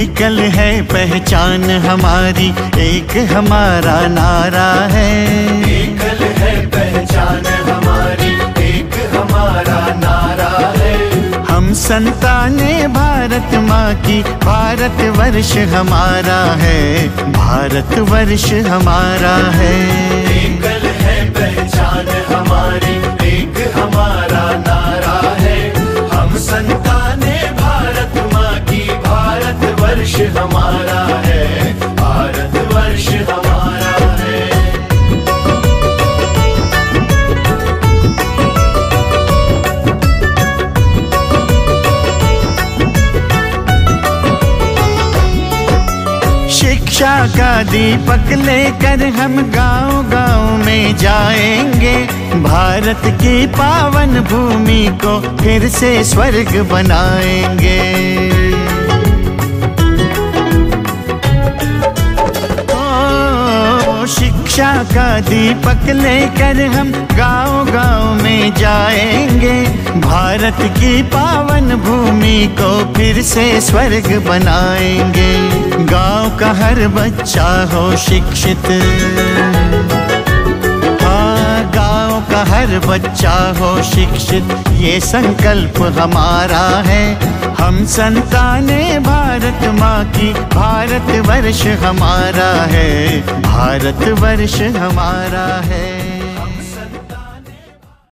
एकल है पहचान हमारी, एक हमारा नारा है। एकल है पहचान हमारी, एक हमारा नारा है। हम संताने भारत माँ की, भारतवर्ष हमारा है, भारतवर्ष हमारा है। एकल है पहचान हमारी, एक हमारा नारा है। हम संताने भारत माँ की, भारतवर्ष हमारा है, भारतवर्ष हमारा है। शिक्षा का दीपक लेकर हम गांव-गांव में जाएंगे, भारत की पावन भूमि को फिर से स्वर्ग बनाएंगे। शिक्षा का दीपक लेकर हम गांव-गांव में जाएंगे, भारत की पावन भूमि को फिर से स्वर्ग बनाएंगे। गांव का हर बच्चा हो शिक्षित, हाँ गांव का हर बच्चा हो शिक्षित, ये संकल्प हमारा है। हम संताने भारत माँ की, भारतवर्ष हमारा है, भारतवर्ष हमारा है।